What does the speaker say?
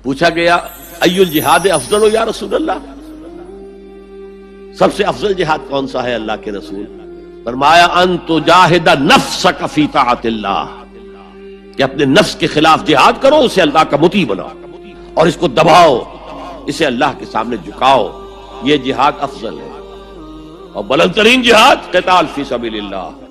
पूछा गया अय्युल जिहाद अफजल हो या रसूल अल्लाह, सबसे अफजल जिहाद कौन सा है अल्लाह के रसूल? फरमाया अन तुजाहिदा नफ्सक फी ताअतिल्लाह, कि अपने नफ्स के खिलाफ जिहाद करो, उसे अल्लाह का मुती बनाओ और इसको दबाओ, इसे अल्लाह के सामने झुकाओ। ये जिहाद अफजल है। और बुलंदतरीन जिहाद क़िताल फी सबीलिल्लाह,